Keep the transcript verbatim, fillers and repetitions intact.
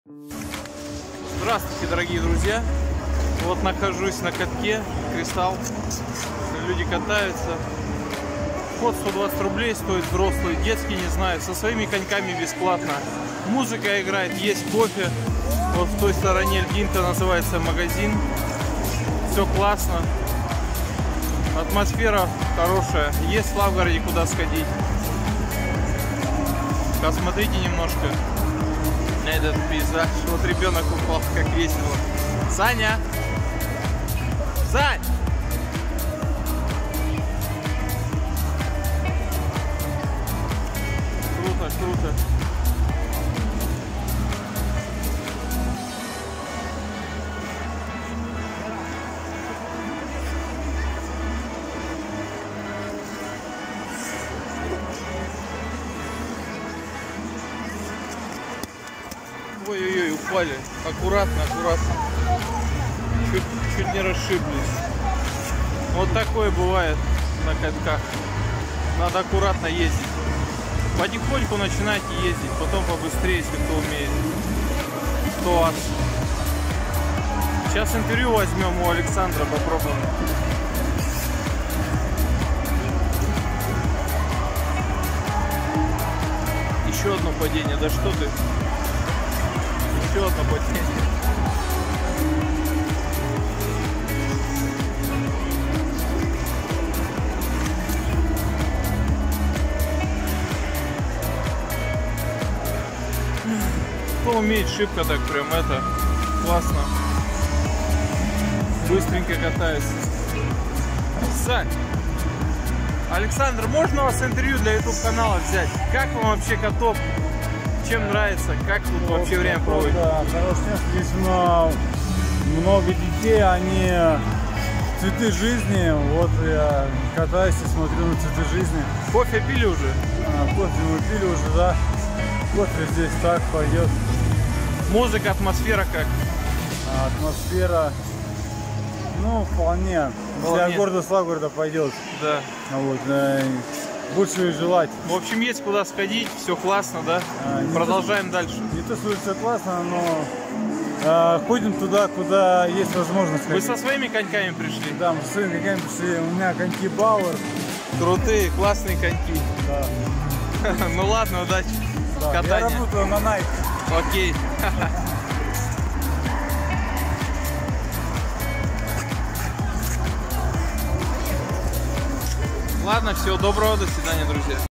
Здравствуйте, дорогие друзья! Вот нахожусь на катке Кристалл. Люди катаются. Вход сто двадцать рублей стоит, взрослый, детский, не знаю. Со своими коньками бесплатно. Музыка играет, есть кофе. Вот в той стороне льдинка, называется магазин. Все классно. Атмосфера хорошая. Есть в Славгороде куда сходить. Посмотрите немножко на этот пейзаж. Вот ребенок упал, как весело. Саня! Сань! Круто, круто. Ой-ой-ой, упали. Аккуратно, аккуратно. Чуть, чуть не расшиблись. Вот такое бывает на катках. Надо аккуратно ездить. Потихоньку начинайте ездить, потом побыстрее, если кто умеет. Кто ас. Сейчас интервью возьмем у Александра, попробуем. Еще одно падение. Да что ты? Еще одно падение. Кто умеет шибко, так прям это классно. Быстренько катается. Сань, Александр, можно у вас интервью для ютуб канала взять? Как вам вообще каток? Чем нравится? Как тут вот, вообще время проводить? Да, хорошее. Здесь много, много детей, они цветы жизни. Вот я катаюсь и смотрю на цветы жизни. Кофе пили уже? А, кофе мы пили уже, да. Кофе здесь так пойдет. Музыка, атмосфера как? А, атмосфера, ну, вполне. вполне. Для города Славгорода пойдет. Да. Вот, да. Больше желать. В общем, есть куда сходить, все классно, да? А, Продолжаем то, дальше. Не то, что все классно, но э, ходим туда, куда есть возможность ходить. Вы со своими коньками пришли? Да, мы со своими коньками пришли. У меня коньки Бауэр. Крутые, классные коньки. Да. Ну ладно, удачи. Да, Катания. Я работаю на Nike. Окей. Ладно, всего доброго, до свидания, друзья.